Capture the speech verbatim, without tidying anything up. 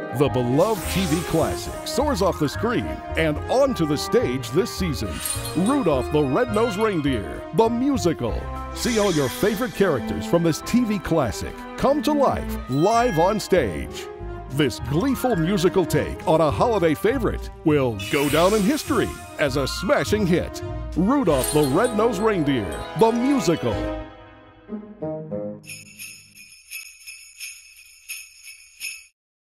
The beloved T V classic soars off the screen and onto the stage this season. Rudolph the Red-Nosed Reindeer, the musical. See all your favorite characters from this T V classic come to life live on stage. This gleeful musical take on a holiday favorite will go down in history as a smashing hit. Rudolph the Red-Nosed Reindeer, the musical.